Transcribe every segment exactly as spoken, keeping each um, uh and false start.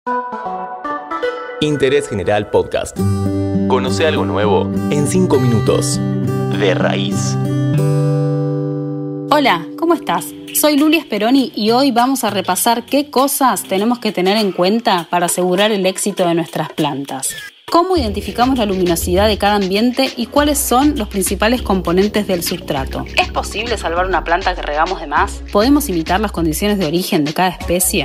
Interés General Podcast. Conoce algo nuevo en cinco minutos. De raíz. Hola, ¿cómo estás? Soy Luli Speroni y hoy vamos a repasar qué cosas tenemos que tener en cuenta para asegurar el éxito de nuestras plantas. Cómo identificamos la luminosidad de cada ambiente y cuáles son los principales componentes del sustrato. ¿Es posible salvar una planta que regamos de más? ¿Podemos imitar las condiciones de origen de cada especie?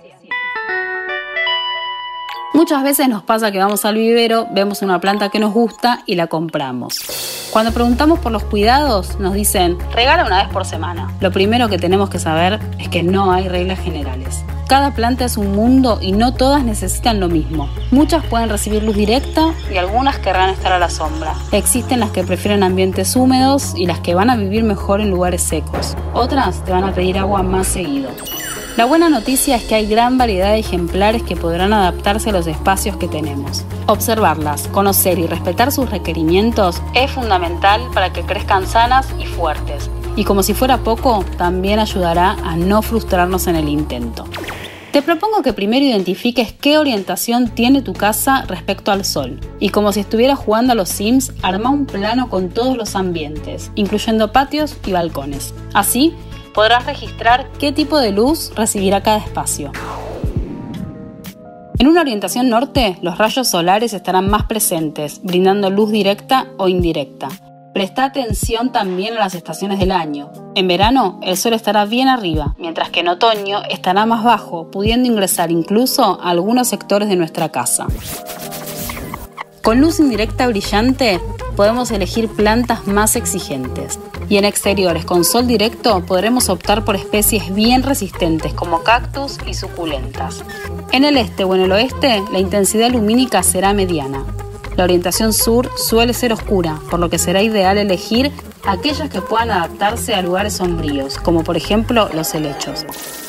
Muchas veces nos pasa que vamos al vivero, vemos una planta que nos gusta y la compramos. Cuando preguntamos por los cuidados, nos dicen, regala una vez por semana. Lo primero que tenemos que saber es que no hay reglas generales. Cada planta es un mundo y no todas necesitan lo mismo. Muchas pueden recibir luz directa y algunas querrán estar a la sombra. Existen las que prefieren ambientes húmedos y las que van a vivir mejor en lugares secos. Otras te van a pedir agua más seguido. La buena noticia es que hay gran variedad de ejemplares que podrán adaptarse a los espacios que tenemos. Observarlas, conocer y respetar sus requerimientos es fundamental para que crezcan sanas y fuertes. Y como si fuera poco, también ayudará a no frustrarnos en el intento. Te propongo que primero identifiques qué orientación tiene tu casa respecto al sol. Y como si estuvieras jugando a los Sims, arma un plano con todos los ambientes, incluyendo patios y balcones. Así, podrás registrar qué tipo de luz recibirá cada espacio. En una orientación norte, los rayos solares estarán más presentes, brindando luz directa o indirecta. Presta atención también a las estaciones del año. En verano, el sol estará bien arriba, mientras que en otoño estará más bajo, pudiendo ingresar incluso a algunos sectores de nuestra casa. Con luz indirecta brillante, podemos elegir plantas más exigentes. Y en exteriores con sol directo podremos optar por especies bien resistentes como cactus y suculentas. En el este o en el oeste, la intensidad lumínica será mediana. La orientación sur suele ser oscura, por lo que será ideal elegir aquellas que puedan adaptarse a lugares sombríos, como por ejemplo los helechos.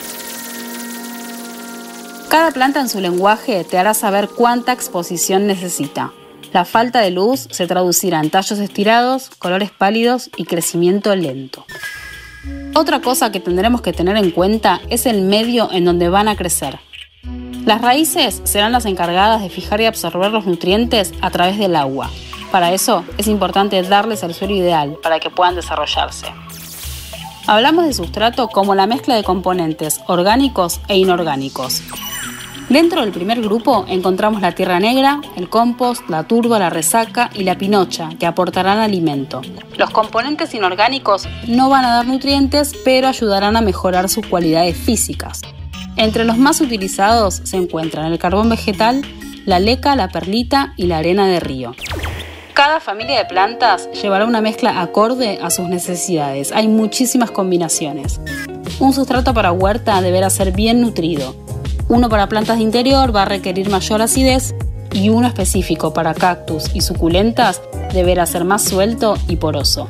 Cada planta en su lenguaje te hará saber cuánta exposición necesita. La falta de luz se traducirá en tallos estirados, colores pálidos y crecimiento lento. Otra cosa que tendremos que tener en cuenta es el medio en donde van a crecer. Las raíces serán las encargadas de fijar y absorber los nutrientes a través del agua. Para eso es importante darles el suelo ideal para que puedan desarrollarse. Hablamos de sustrato como la mezcla de componentes orgánicos e inorgánicos. Dentro del primer grupo encontramos la tierra negra, el compost, la turba, la resaca y la pinocha, que aportarán alimento. Los componentes inorgánicos no van a dar nutrientes, pero ayudarán a mejorar sus cualidades físicas. Entre los más utilizados se encuentran el carbón vegetal, la leca, la perlita y la arena de río. Cada familia de plantas llevará una mezcla acorde a sus necesidades. Hay muchísimas combinaciones. Un sustrato para huerta deberá ser bien nutrido. Uno para plantas de interior va a requerir mayor acidez y uno específico para cactus y suculentas deberá ser más suelto y poroso.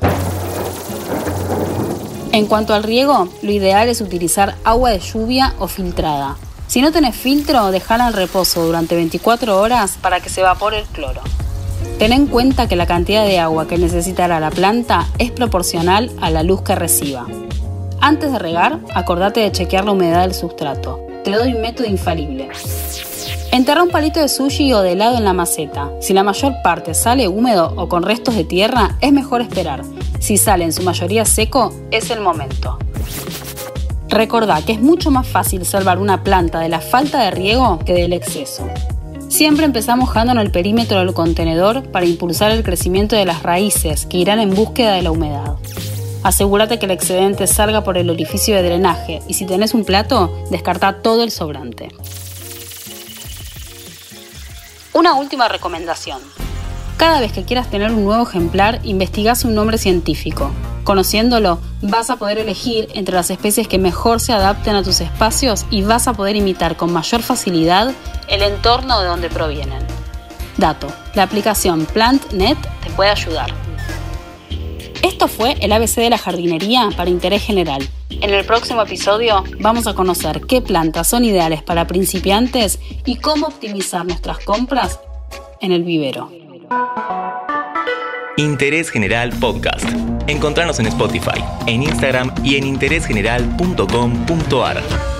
En cuanto al riego, lo ideal es utilizar agua de lluvia o filtrada. Si no tenés filtro, dejala en reposo durante veinticuatro horas para que se evapore el cloro. Ten en cuenta que la cantidad de agua que necesitará la planta es proporcional a la luz que reciba. Antes de regar, acordate de chequear la humedad del sustrato. Te doy un método infalible. Enterra un palito de sushi o de helado en la maceta. Si la mayor parte sale húmedo o con restos de tierra, es mejor esperar. Si sale en su mayoría seco, es el momento. Recordá que es mucho más fácil salvar una planta de la falta de riego que del exceso. Siempre empezamos mojando en el perímetro del contenedor para impulsar el crecimiento de las raíces que irán en búsqueda de la humedad. Asegúrate que el excedente salga por el orificio de drenaje y si tenés un plato, descartá todo el sobrante. Una última recomendación. Cada vez que quieras tener un nuevo ejemplar, investigá su nombre científico. Conociéndolo, vas a poder elegir entre las especies que mejor se adapten a tus espacios y vas a poder imitar con mayor facilidad el entorno de donde provienen. Dato: la aplicación PlantNet te puede ayudar. Esto fue el A B C de la jardinería para interés general. En el próximo episodio vamos a conocer qué plantas son ideales para principiantes y cómo optimizar nuestras compras en el vivero. Interés General Podcast. Encontranos en Spotify, en Instagram y en interés general punto com punto a r.